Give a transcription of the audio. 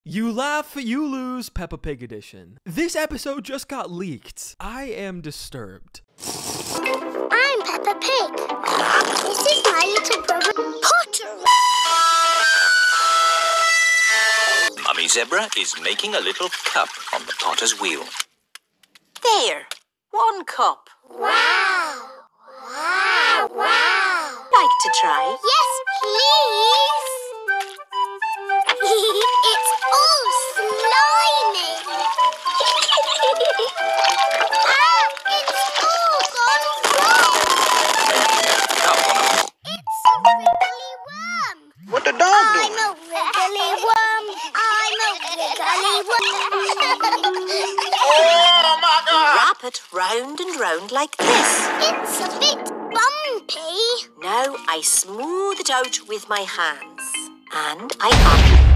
You laugh, you lose, Peppa Pig edition. This episode just got leaked. I am disturbed. I'm Peppa Pig. This is my little brother, Potter. Mummy Zebra is making a little cup on the potter's wheel. There, 1 cup. Wow! Wow! Wow! Like to try? Yes, please! It's all slimy! It's all gone wrong! It's a wriggly worm! What the dog I'm doing? a wriggly worm! I'm a wriggly worm! Oh my God! Wrap it round and round like this. It's a bit bumpy! Now I smooth it out with my hands. And I add